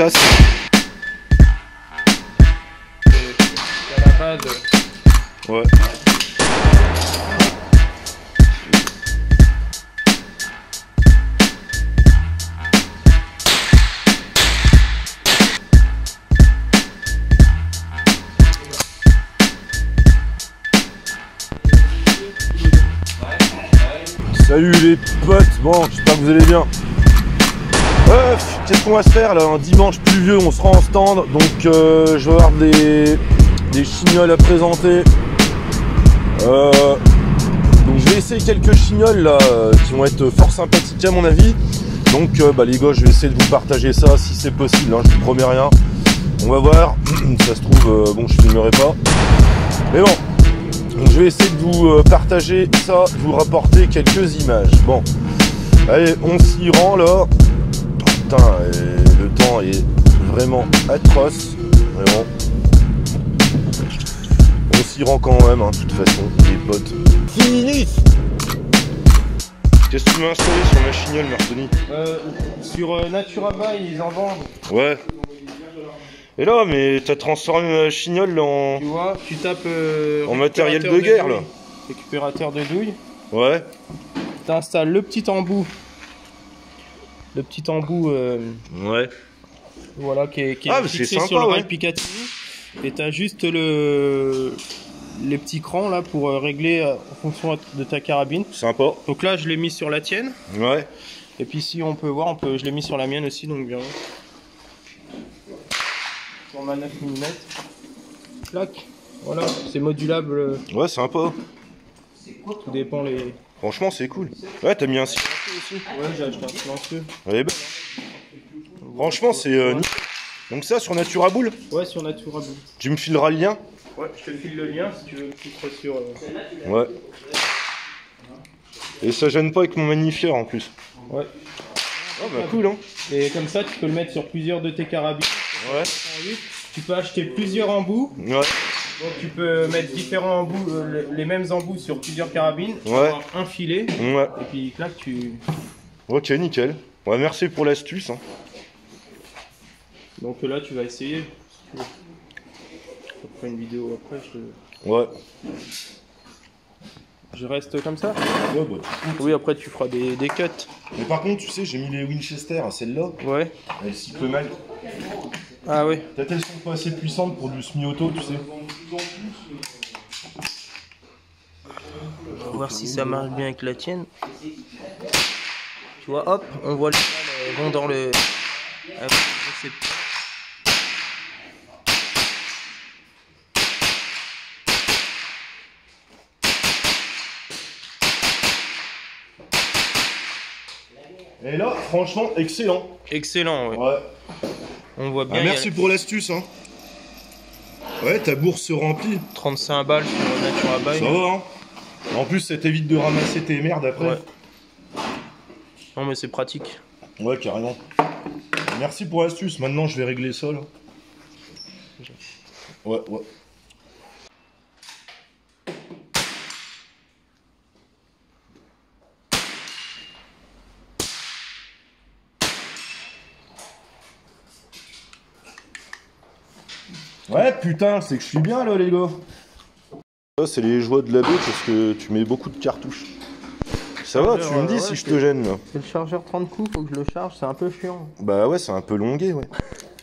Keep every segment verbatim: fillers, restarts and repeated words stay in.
efficace. C'est à la base. Ouais. Salut les potes, bon j'espère que vous allez bien. Euh, Qu'est-ce qu'on va se faire là? Un dimanche pluvieux, on sera en stand, donc euh, je vais avoir des, des chignoles à présenter. Euh, donc je vais essayer quelques chignoles là qui vont être fort sympathiques à mon avis. Donc euh, bah, les gars, je vais essayer de vous partager ça si c'est possible, hein, je vous promets rien. On va voir, ça se trouve, euh, bon je filmerai pas. Mais bon. Donc je vais essayer de vous euh, partager ça, de vous rapporter quelques images. Bon, allez, on s'y rend là. Oh, putain, et le temps est vraiment atroce. Vraiment. On s'y rend quand même, hein, de toute façon, les potes. Fini. Qu'est-ce que tu m'as installé sur ma chignole, Martoni? euh, Sur euh, NaturaBuy, ils en vendent. Ouais. Et là, mais t'as transformé ma chignole en... Tu vois, tu tapes... Euh, en matériel de guerre, là. Récupérateur de douille. Ouais. T'installes le petit embout. Le petit embout... Euh, ouais. Voilà, qui est, qui est ah, fixé sympa, sur le ouais. rail Picatinny. Et t'as juste le... les petits crans, là, pour euh, régler euh, en fonction de ta carabine. Sympa. Donc là, je l'ai mis sur la tienne. Ouais. Et puis si on peut voir, on peut, je l'ai mis sur la mienne aussi, donc bien. Sur ma neuf millimètres. Clac. Voilà, c'est modulable. Ouais, sympa. Tout dépend les... Franchement, c'est cool. Ouais, t'as mis un silencieux aussi. Ouais, j'ai acheté un silencieux. Elle est belle. Franchement, c'est euh, nickel. Donc ça, sur NaturaBuy. Ouais, sur NaturaBuy. Tu me fileras le lien? Ouais, je te file le lien si tu veux que tu sois sur... Euh... Ouais. Et ça gêne pas avec mon magnifieur en plus. Ouais. Oh bah cool, hein. Et comme ça, tu peux le mettre sur plusieurs de tes carabines. Ouais. Tu peux acheter plusieurs embouts. Ouais. Donc tu peux mettre différents embouts, euh, les mêmes embouts sur plusieurs carabines. Ouais. Avoir un filet. Ouais. Et puis clac, tu... Ok, nickel. Ouais, merci pour l'astuce. Hein. Donc là, tu vas essayer. Je ferai une vidéo après. Je... Ouais. Je reste comme ça? Ouais, bah. Oui, après tu feras des, des cuts. Mais par contre, tu sais, j'ai mis les Winchester à celle-là. Ouais. Elle s'y peut mal. Ah ouais. Peut-être elles sont pas assez puissantes pour du semi-auto, tu sais. On va voir si ça marche bien avec la tienne. Tu vois, hop, on voit les balles vont dans le... Et là, franchement, excellent. Excellent, ouais. Ouais. On voit bien. Ah, merci a... pour l'astuce, hein. Ouais, ta bourse se remplit. trente-cinq balles sur NaturaBuy. Ça va, hein. En plus, ça t'évite de ramasser tes merdes après. Ouais. Non, mais c'est pratique. Ouais, carrément. Merci pour l'astuce. Maintenant, je vais régler ça, là. Ouais, ouais. Ouais, putain, c'est que je suis bien là, les gars. Ça, c'est les joies de la baie parce que tu mets beaucoup de cartouches. Ça va, tu me dis ouais, si je te gêne là. C'est le chargeur trente coups, faut que je le charge, c'est un peu chiant. Bah ouais, c'est un peu longué, ouais.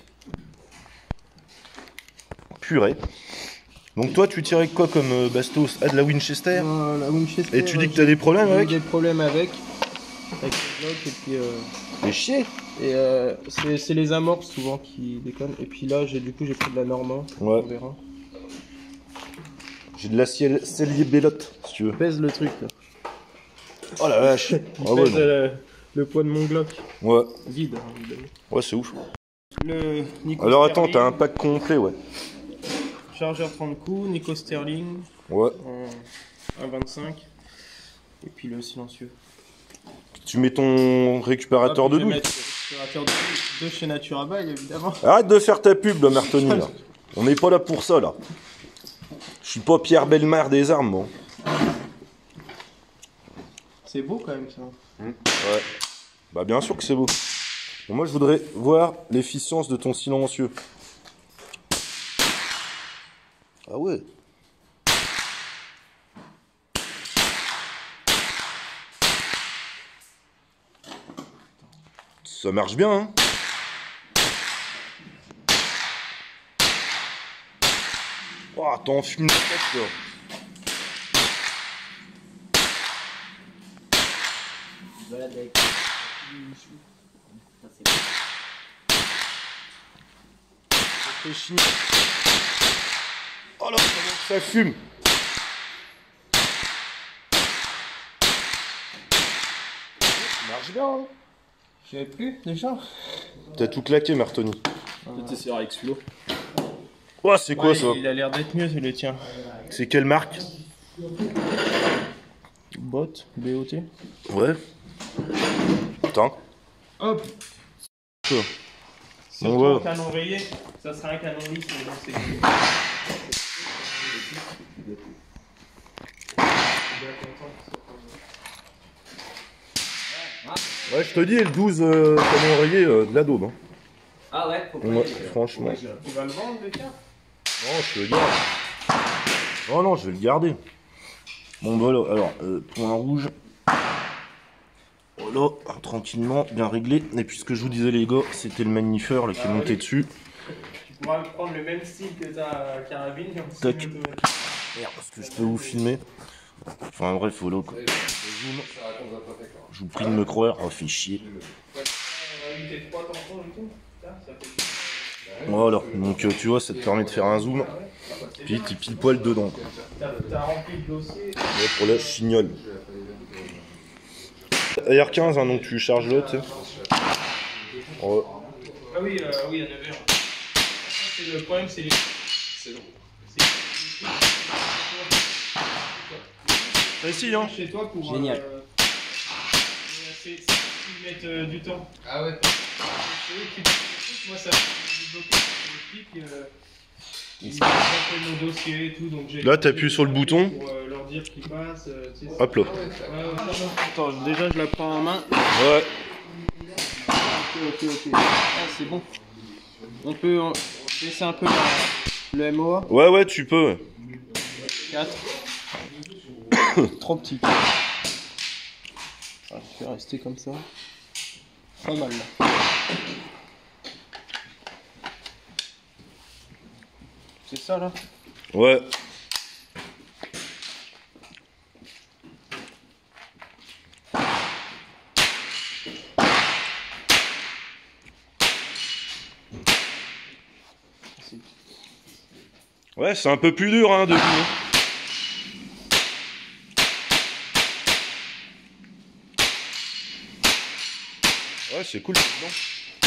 Purée. Donc toi, tu tirais quoi comme euh, bastos? Ah, de la Winchester? euh, La Winchester. Et tu dis que t'as des problèmes avec? J'ai des problèmes avec. Avec le bloc et puis... Euh... Fais chier. Et euh, c'est les amorces souvent qui déconnent. Et puis là, j'ai du coup, j'ai pris de la Normand. Ouais. On verra. J'ai de la cellier bellotte, si tu veux. Pèse le truc là. Oh la vache. Ah ouais, le, le poids de mon Glock. Ouais. Vide, hein, évidemment. Ouais, c'est ouf. Le Nico Alors attends, Sterling, t'as un pack complet, ouais. chargeur trente coups, Nico Sterling. Ouais. En un vingt-cinq. Et puis le silencieux. Tu mets ton récupérateur Ah, de je vais douille. mettre le récupérateur de douille de chez NaturaBuy, évidemment. Arrête de faire ta pub, là, Martoni, là. On n'est pas là pour ça, là. Je suis pas Pierre Bellemare des armes, moi. C'est beau quand même ça. Mmh. Ouais. Bah bien sûr que c'est beau. Bon, moi, je voudrais voir l'efficience de ton silencieux. Ah ouais. Ça marche bien, hein. Oh, t'en fumes la tête, là. Balade avec ça, c'est bon. Oh là, ça fume. Ça marche bien, hein. Je savais plus déjà. T'as tout claqué, Martoni. T'es sur avec celui-là. Oh, c'est quoi Ouais, ça? Il a l'air d'être mieux, c'est le tien. C'est quelle marque? Bot, B O T. Ouais. Putain. Hop. Quoi? Surtout Bon, ouais. un canon rayé, ça sera un canon lisse, mais bon, c'est cool. Ouais, je te dis, le douze euh, canon rayé euh, de la daube. Hein. Ah ouais, faut pas Ouais, y- franchement. Tu vas le vendre, le tien? Non, je te le garde. Oh non, je vais le garder. Bon, voilà, alors, euh, point rouge. Voilà, tranquillement, bien réglé. Et puis ce que je vous disais, les gars, c'était le magnifeur là, qui est Ah, monté oui. dessus. Tu pourras prendre le même style que ta carabine. en Tac. style automatique. Merde, parce que je peux vous filmer. Enfin, bref, voilà quoi. Je vous prie de me croire, oh, fait chier. On a eu tes trois tampons et tout. Ça, ça fait... Voilà, donc euh, tu vois, ça te permet de faire un zoom. Puis t'es pile poil dedans. Quoi. T'as t'as rempli le dossier. Ouais, pour la chignole. R quinze, hein, donc tu charges là, tu sais. Ouais. Ah oui, euh, oui, à neuf heures. C'est le problème, c'est les... C'est long. Précis, hein. Chez toi pour... Génial. Euh, c'est c'est qu'ils mettent euh, du temps. Ah ouais. C'est eux qui bloquent. Moi, ça me bloqué sur le clic. Euh, ils appellent nos dossiers et tout. Donc j'ai Là, t'appuies sur le bouton. pour euh, leur dire qu'ils passent. Euh, tu sais, Hop là. ouais, ouais. Attends, déjà, je la prends en main. Ouais. Ok, ok, ok. Ah, c'est bon. On peut en- baisser un peu la- le M O A. Ouais, ouais, tu peux. quatre. Trop petit. Ah, je vais rester comme ça. Pas mal là. C'est ça là? Ouais. Ouais, c'est un peu plus dur, hein, depuis. Ouais, c'est cool, c'est dedans.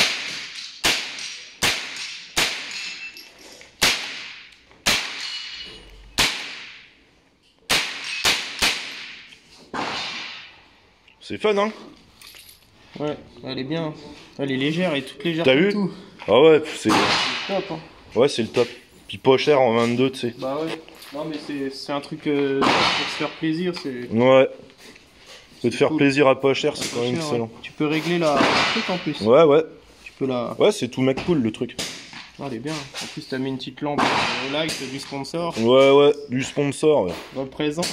C'est fun, hein? Ouais, elle est bien. Elle est légère, elle est toute légère. T'as comme vu? tout. Ah ouais, c'est Top, hein. ouais, c'est le top. Puis pas cher en vingt-deux, tu sais. Bah ouais. Non mais c'est c'est un truc euh, pour se faire plaisir. C'est Ouais. De te faire cool. plaisir à pas cher, c'est pas quand même cher, excellent. ouais. Tu peux régler la le truc en plus. Ouais, ouais. Tu peux la. Ouais, c'est tout mec cool le truc. Ah, elle est bien. En plus, t'as mis une petite lampe au light du sponsor. Ouais, ouais, du sponsor, ouais. Représente.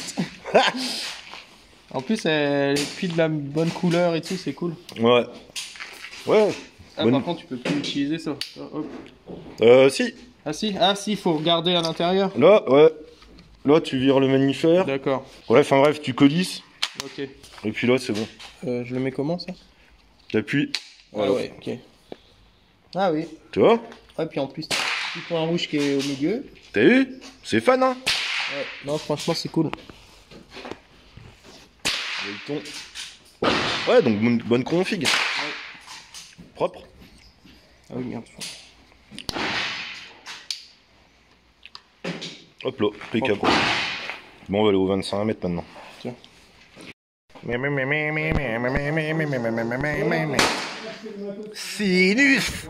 En plus, elle est puis de la bonne couleur et tout, c'est cool. Ouais. Ouais. Ah, Bonne- par contre, tu peux plus utiliser ça. Ah, hop. Euh, si. Ah si, ah si, faut regarder à l'intérieur. Là, ouais. Là, tu vires le magnifère. D'accord. Ouais, enfin bref, tu collisses. Ok. Et puis là, c'est bon. Euh, je le mets comment ça? T'appuies. Voilà. Ah ouais, ok. Ah oui. Tu vois? Ah, puis en plus, petit point rouge qui est au milieu. T'as vu? C'est fan, hein? Ouais. Non, franchement, c'est cool. Le ton. Ouais, donc bonne, bonne config. Propre. Ah oui, merde. Hop là, impeccable. Bon, on va aller au vingt-cinq mètres maintenant. Tiens. Sinus.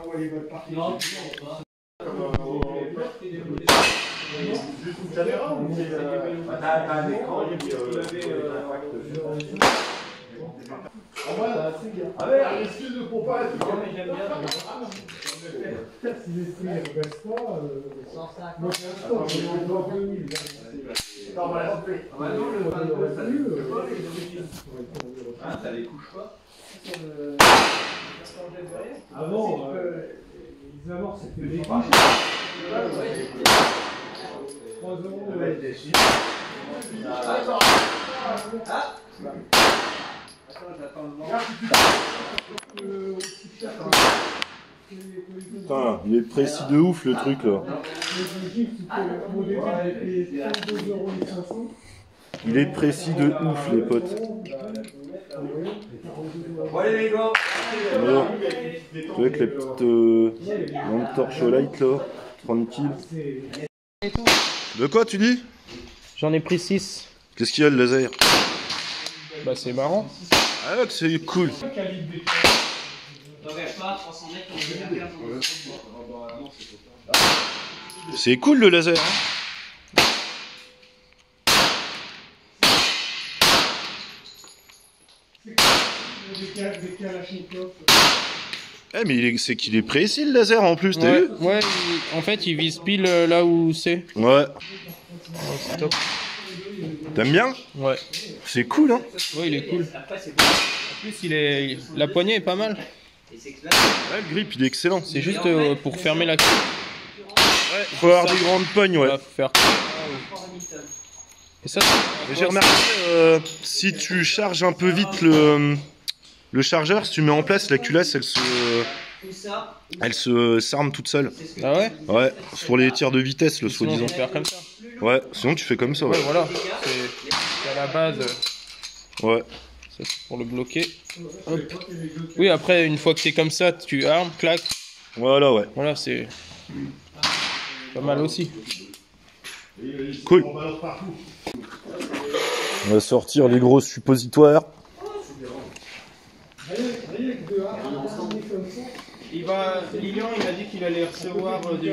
Ah ouais, excuse de pour pas être. Non, mais j'aime bien. Si les prix ne baissent pas, cent cinquante. Ah, ça les couche pas. Avant, les amorces, c'était des trois euros. Putain, il est précis de ouf le truc là. Il est précis de ouf les potes. Alors, avec les petites euh, lampes torche au light là, tranquille. De quoi tu dis? J'en ai pris six. Qu'est-ce qu'il y a le laser? Bah c'est marrant. Ah ouais, c'est cool. C'est cool le laser. Hein. Eh mais c'est qu'il est précis le laser en plus, t'as Ouais, vu? ouais il, en fait il vise pile là où c'est. Ouais. Oh, c'est top. T'aimes bien? Ouais. C'est cool hein. Ouais il est cool. En plus il est. La poignée est pas mal. Ouais, le grip il est excellent. C'est juste euh, pour fermer la queue. Ouais, faut avoir des grandes pognes, ouais. Faire... Et ça, j'ai remarqué, euh, si tu charges un peu vite le, le chargeur, si tu mets en place, la culasse, elle se, elle se s'arme toute seule. Ah ouais? Ouais, pour les tirs de vitesse, le soi-disant. Faire comme ça. Ouais, sinon tu fais comme ça. Ouais, ouais voilà. C'est à la base. Ouais. Ça c'est pour le bloquer. Hop. Oui, après, une fois que c'est comme ça, tu armes, clac. Voilà, ouais. Voilà, c'est pas mal aussi. Cool. On va sortir les gros suppositoires. Il va, Lilian, il m'a dit qu'il allait recevoir du...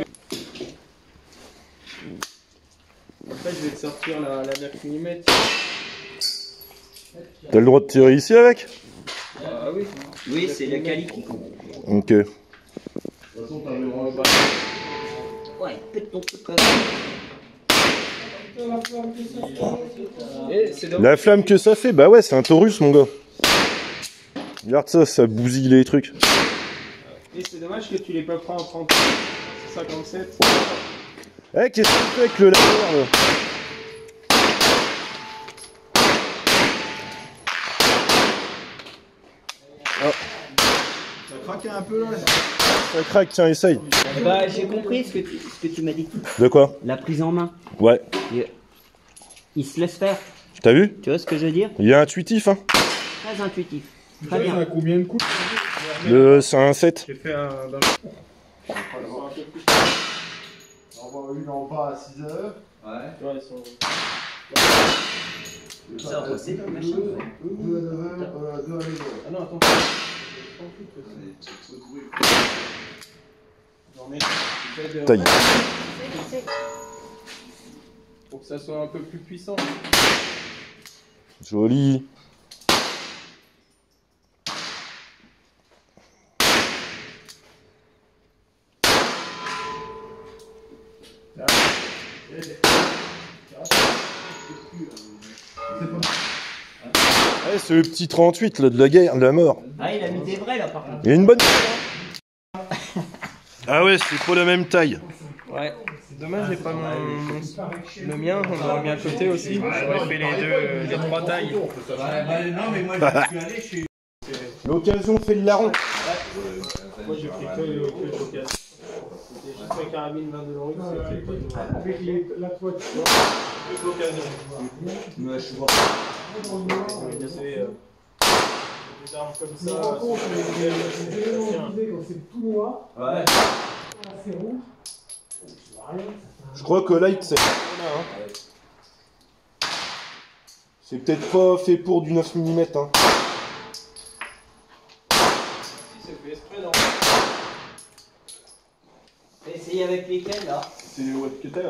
Après, je vais te sortir la, la neuf millimètres. T'as le droit de tirer ici avec? Ah oui. Oui, c'est le calibre. Ok. Ouais, pète ton truc. La flamme que ça fait, bah ouais, c'est un Taurus, mon gars. Regarde ça, ça bousille les trucs. Et c'est dommage que tu l'aies pas pris en trente cinquante-sept. Eh, qu'est-ce que tu fais avec le laser là? Oh. Ça craque un peu là. Ça craque, tiens, essaye. Bah, j'ai compris ce que tu, ce que tu m'as dit. De quoi? La prise en main. Ouais. Il, il se laisse faire. T'as vu? Tu vois ce que je veux dire? Il est intuitif, hein. Très intuitif. Très bien. Ça a combien de coups? Le, c'est un sept. J'ai fait un... On va une en bas à six heures. Ouais. Tu vois, ils sont... Ça, c'est le machin. deux à neuf heures, deux à neuf heures. Ah non, attends. Taille. Pour que ça soit un peu plus puissant. Joli. Ouais, c'est le petit trente-huit là, de la guerre, de la mort. Ah, il a mis des vrais là par contre. Il y a une bonne. Ah ouais, c'est pas la même taille. Ouais, c'est dommage, j'ai pas mon... le mien, on aurait mis à côté aussi. J'aurais fait les deux, les trois tailles. Non, mais moi, je suis allé chez. L'occasion fait le larron. Moi j'ai pris que le l'occasion. C'était juste la carabine vingt-deux longs, c'était pas de... Avec les, la toiture. Que l'occasion. Ouais, je suis bon. C'est euh, des armes comme Mais ça. par contre, les éléments utilisés quand c'est tout noir, Ouais. c'est rouge. Je crois que light c'est. C'est peut-être pas fait pour du neuf millimètres. Hein. C'est fait exprès, non? Essayez avec lesquels là? C'est les wet cutter.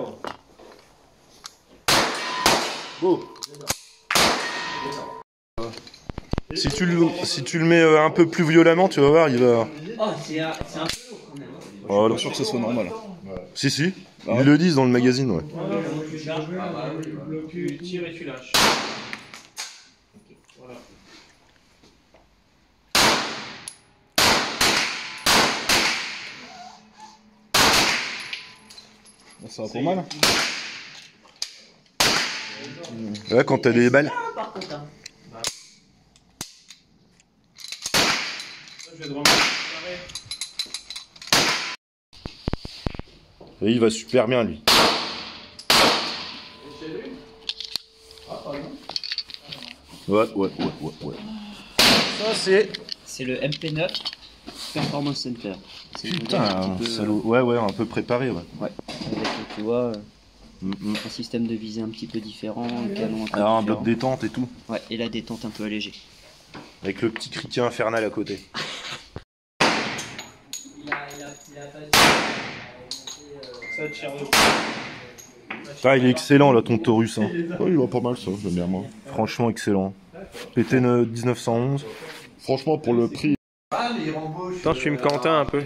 Beau. Si tu le, si tu le mets euh, un peu plus violemment, tu vas voir, il va... Oh, c'est un, c'est un peu lourd quand même. Voilà. Pas sûr que ce soit normal. Si, si. Ah ouais. Ils le disent dans le magazine, ouais. Tu tires et tu lâches. Voilà. Ça va pour mal. Là, quand t'as des balles... Ah, par contre, hein. Je vais devoir me Et il va super bien, lui. Ouais, ouais, ouais, ouais, ouais. Ça, c'est... C'est le M P neuf Performance Center. C'est le modèle un Putain, petit peu, salaud. Ouais, ouais, un peu préparé, ouais. Ouais, avec, tu vois, Mm, mm. un système de visée un petit peu différent, un canon un peu Alors, un différent. bloc détente et tout. Ouais, et la détente un peu allégée. Avec le petit criquet infernal à côté. Ça tire de Ah, il est excellent, là, ton Taurus. Hein. Ouais, il va pas mal ça, j'aime bien moi. Franchement, excellent. P T dix-neuf cent onze. Franchement, pour le prix. Attends, je filme Quentin un peu.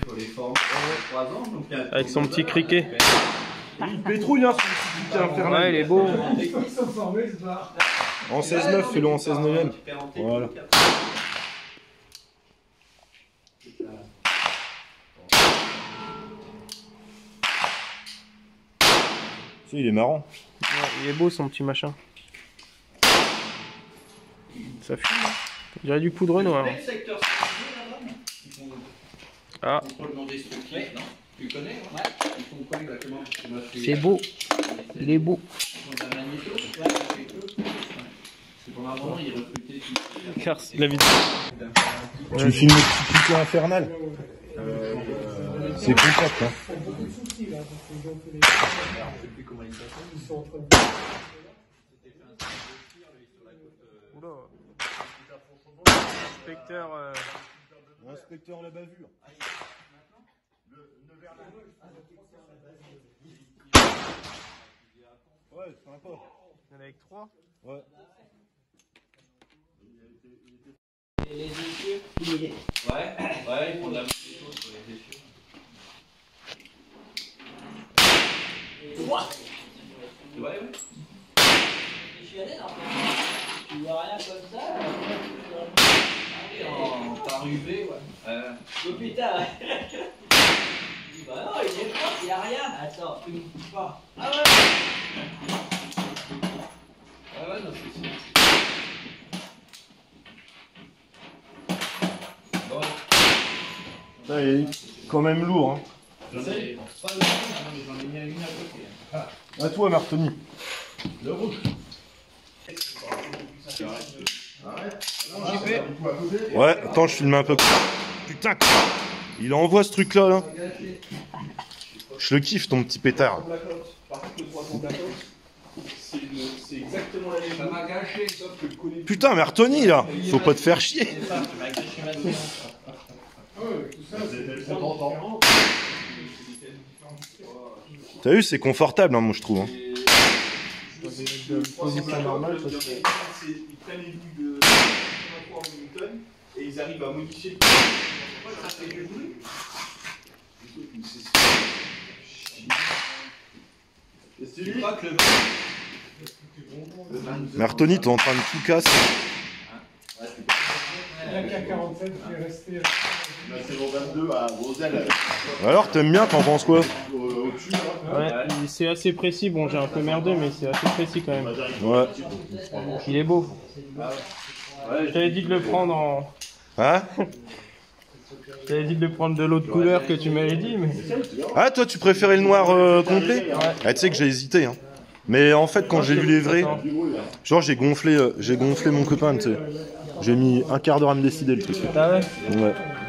Avec son petit criquet. Il pétrouille, hein, son petit criquet infernal. Ouais, il est beau. Ils sont formés, ce bar. En seize neuf, fais-le en seize neuvième. Voilà. Si, il est marrant. Ouais, il est beau son petit machin. Ça fume, hein. On dirait du poudre noir. Ah. C'est beau. Il est beau. Car la vidéo. Tu filmes le petit criquet infernal. C'est compact, hein. Oula. Inspecteur. Euh... Inspecteur la bavure. Ouais, sympa. Il y en a avec trois. Ouais. Les essieux, il est... Ouais, ouais, il faut de la même chose sur les essieux. Ouais, ouais. Je suis allé dans le... Tu vois rien comme ça En par U V, ouais. Euh, Oh putain. Bah non, il est fort, il y a rien. Attends, tu me couches pas. Ah ouais. ah ouais, non, c'est sûr. Bon, Ça, il est quand même lourd, hein. j'en ai pas le rouge, hein, mais j'en ai mis une à côté. Ah, À toi, Martoni. le rouge. Ouais, attends, je filme un peu. Putain, il envoie ce truc-là, là. Je le kiffe, ton petit pétard. Par contre, le trois cents Blackout, c'est le- c'est exactement la même chose. Ça m'a gâché, sauf que le collier. Putain, mais Martoni, là. Faut pas te faire chier. C'est ça, ça m'a gâché ma vie. T'as vu, c'est confortable, hein, moi, je trouve. Hein. Position normale. Ils prennent les douilles de quatre-vingt-trois Newton et ils arrivent à modifier le ça fait que douille. Tu crois que le Martoni, t'es en train de tout casser. La K quarante-sept qui est restée. C'est mon vingt-deux à Roselle. Alors, t'aimes bien, t'en penses quoi? Ouais, c'est assez précis. Bon, j'ai un peu merdé, mais c'est assez précis quand même. Ouais. Il est beau. Je t'avais dit de le prendre en. Hein? Je t'avais dit de le prendre de l'autre couleur que tu m'avais dit, mais. Ah, toi, tu préférais le noir euh, complet? Ah, tu sais que j'ai hésité, hein. Mais en fait, quand j'ai vu les vrais, genre, j'ai gonflé, euh, j'ai gonflé mon copain, tu sais. J'ai mis un quart d'heure à me décider, le truc. Ah ouais? Ouais.